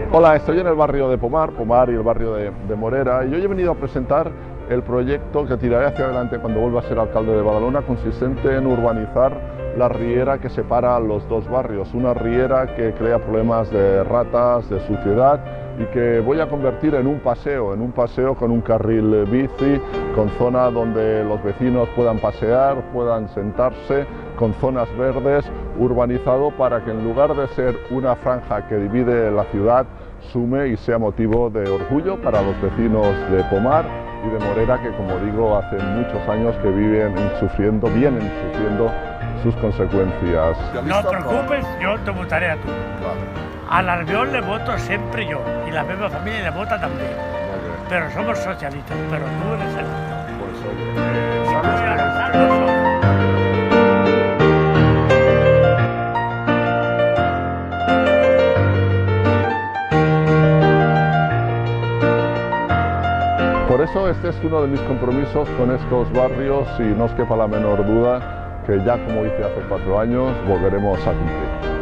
Hola, estoy en el barrio de Pomar y el barrio de Morera, y hoy he venido a presentar el proyecto que tiraré hacia adelante cuando vuelva a ser alcalde de Badalona, consistente en urbanizar la riera que separa los dos barrios, una riera que crea problemas de ratas, de suciedad, y que voy a convertir en un paseo con un carril bici, con zona donde los vecinos puedan pasear, puedan sentarse, con zonas verdes, urbanizado para que en lugar de ser una franja que divide la ciudad, sume y sea motivo de orgullo para los vecinos de Pomar y de Morera, que como digo, hace muchos años que vienen sufriendo sus consecuencias. No te preocupes, yo te votaré a tu. Vale. A l'Albiol le voto sempre jo, i la meva família le vota també. Però som socialistes, però tu eres el... Por eso, sabes que... Por eso este es uno de mis compromisos con estos barrios, y no os quepa la menor duda que ya, como hice hace 4 años, volveremos a cumplir.